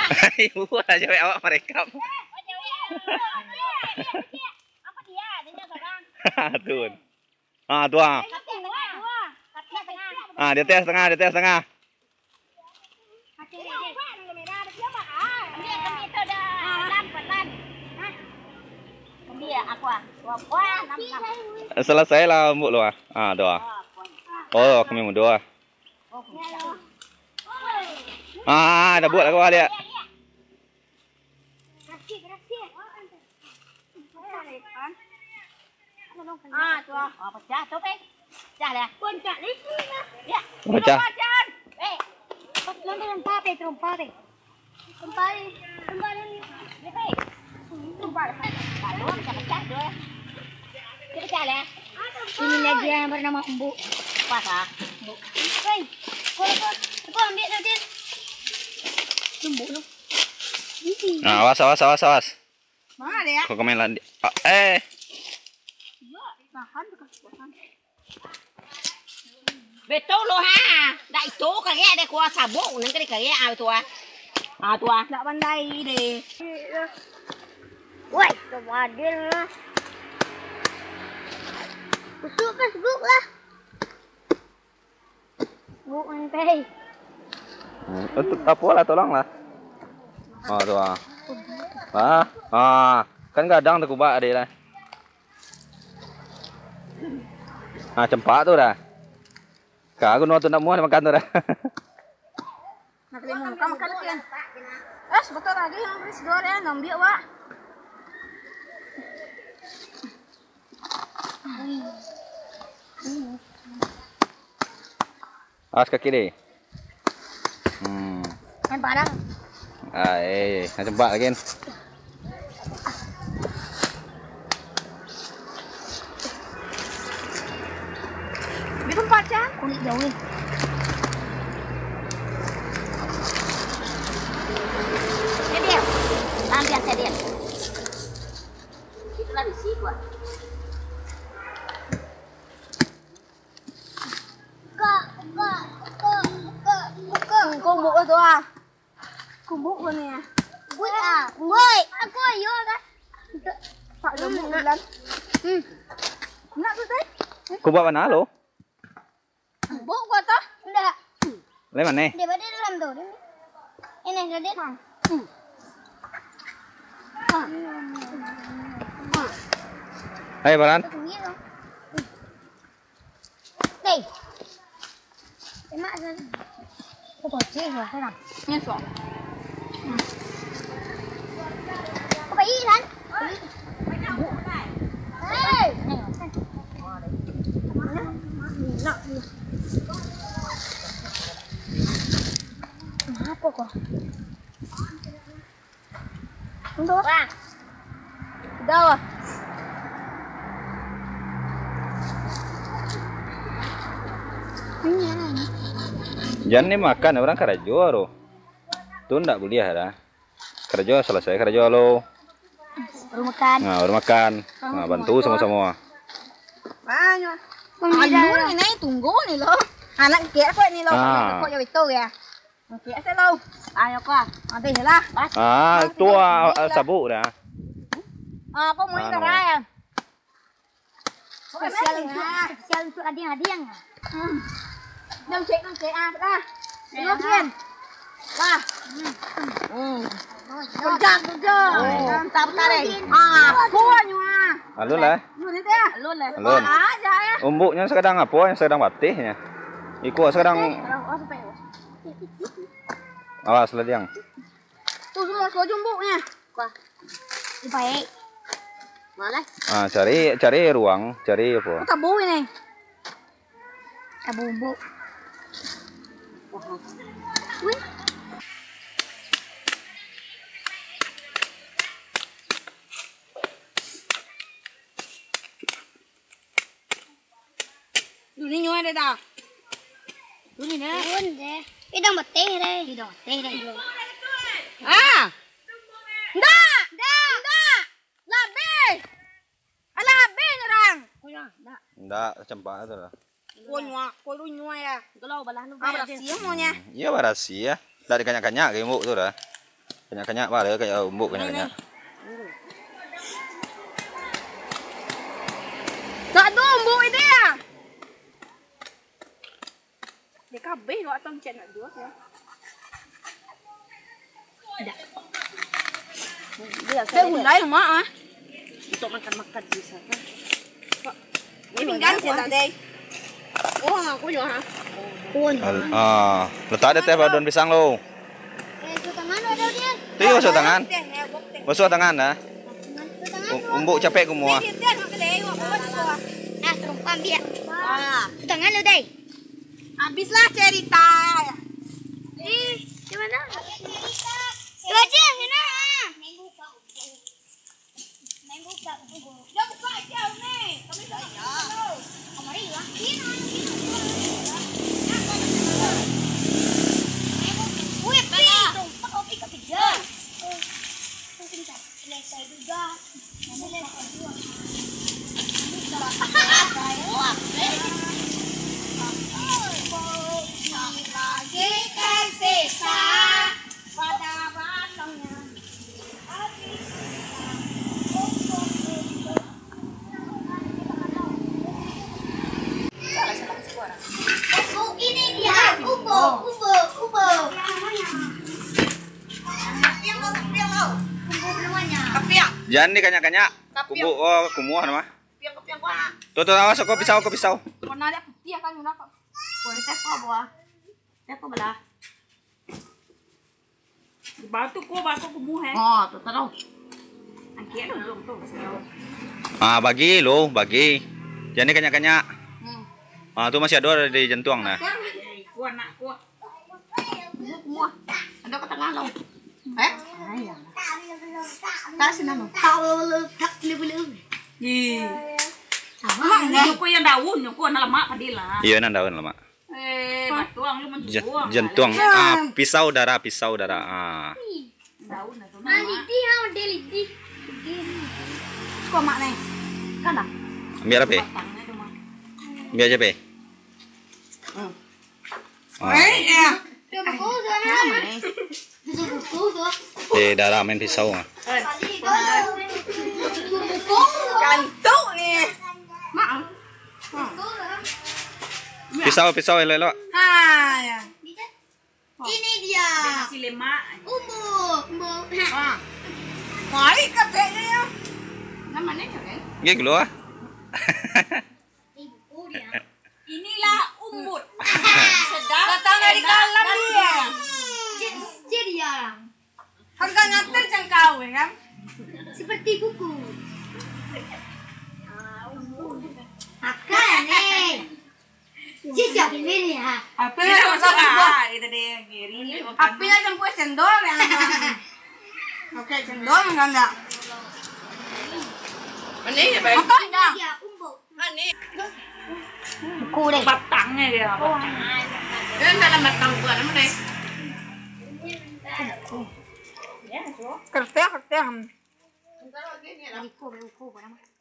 Ibu lah cewek awak merekam. Apa dia? Dia sekarang. Tuh. Ah, tuh. Ah, di atas tengah, di atas tengah. Selesai lah mbok lo. Ah, doa. Oh, kami mau doa. Ah, dah buat lah kau dia. Ah, tuh. Oh, pecah tuh, Pe. Pecah lah. Pecah ni. Ya. Pecah. Eh. Nanti tumpah, Pe, tumpah, Pe. Tumpah ni. Tumpah ni. Ni, Pe. Tumpah. Kalau pecah dua. Dia pecah lah. Ini lagi yang bernama Embu. Pas ah. Embu. Hei. Kau ambil nanti. Embu tu. Nah, awas. Mana dia? Kau komen lah. Betul lo ha. Đại số cả ghé đây qua xả bộ nên cái cả ghé ao tua. À tua. Dạ ban đây đi. Ui, tao vào đi nữa. Facebook lah. Bu antai. Apa lah, tolong lah. Oh, tuh. Kan kadang tu kubak ada lah. Ah, cempak tu dah. Kak aku nonton nak muat makan tu dah. Nak lemon makan kan. Sebentar lagi yang beri sedor ya, ngambil wak. Awas kaki deh. Main padang. Nak cempak lagi. Di tempat kan? Kulit jauh ni. Dia. Lampian saya dia. Itulah bisi gua. Kumbuk tu ah. Kumbuk pun ni. Kumbuk ah. Kumbuk. Aku ayo kan. Pak kumbuk bulan. Nak tu teh? Kubak mana lo? Kumbuk gua tu. Enggak. Lewat mana? Dia berada dalam tu. Ini ada dia. Hai Baran. Đây. Cái mã ra. Có bỏ chết rồi thế nào? Nhân sổ. Có phải y lắm. Ê! Apa kok? Untuk apa? Đâu à? Jangan ni makan orang Karajo ro. Tu ndak kuliah dah. Karajo selesai Karajo lo. Baru makan. Nah, baru makan. Nah, bantu sama-sama. Banyak. Anu ni tunggu ni lo. Anak kek kok ni lo. Kok jauh itu ya. Kek saya lo. Ayo kok. Nanti lah. Tu sabuk dah. Kok mau ini ya? Spesial untuk adiang-adiang. Nông cek dah. Nông kian. Lah. Kerja. Mantap tadi. Kuahnya. Alun lah. Alun lah. Alun. Aja ya. Umbuknya sedang apa? Yang sedang batihnya. Iku sedang. Awas lah diang. Tu semua kau jumbuknya. Wah. Baik. Mana? Cari ruang, cari apa? Tabu ini. Tabu umbuk. Wih. Ini nyoy đây đâu? Ini nè. Cái đâu mà té đây? Đi đâu té đây? À. Ndak. Lah B. Alah B orang. Ndak, cempak tu lah. Kau nyoy ya. Kalau balah nu. Ah, berhasil mo nya. Iya berhasil ya. Dah dikanyak-kanyak ke ibu tu dah. Kanyak-kanyak ba le kayak umbuk kanyak-kanyak. Tak tu umbuk itu ya. Dia kabeh nak tong cen nak dua ya. Tidak. Dia gulai mak ah. Untuk makan-makan di sana. Ini pinggan sih tadi. Oh, aku juga ha. Letak ada teh daun pisang lo. Tangan ada dia. Tu basuh tangan. Basuh tangan dah. Umbuk capek semua. Terumpam dia. Tangan lo deh. Habislah cerita. Di mana? Itu aja, sana. Main buka. Dah buka aja ni. Kami dah. Kamari lah. Wih, terumpam kopi ketiga. Selesai juga. Lagi tersisa pada batangnya. Ini dia kubo. Kapiak. Jangan ni kanyak-kanyak. Kubu kumuah nama. Kapiak kuah. Tuh awas kau pisau. Warna dia putih kan guna kok. Boleh tepo buah. Tepo belah. Batu kumuh Oh, tu tahu. Angkir dulu tu. Bagi. Jangan ni kanyak-kanyak. Tu masih ada di jantung nah. Kuah nak kuah. Semua. Ada ke tengah lo. Tak senang. Tak boleh. Nyuku yang daun, nyuku yang lemak padilla. Iya nan daun lama. Batuang lu menjual. Jantung. Pisau darah. Daun itu. Lidi ha, lidi. Kau mak nih. Kan dah. Biar apa? Biar aja pe. Darah main pisau. Kantuk nih. Mak. Pisau elok. Ya. Ini dia. Nasi lemak. Umbuk. Mari katanya ya. Namanya kan? Gak keluar. Inilah umbut. Sedap. Datang dari dalam dia. Jadi ya. Harganya terjangkau ya kan? Seperti kuku. Makan nih. Siap ini ya. Apinya sama itu deh kiri. Apinya campur cendol ya. Oke, cendol enggak enggak. Ini ya baik. Makan dah. Ini Buku deh. batangnya dia. Ini dalam batang buat apa nih? Kertas. Buku.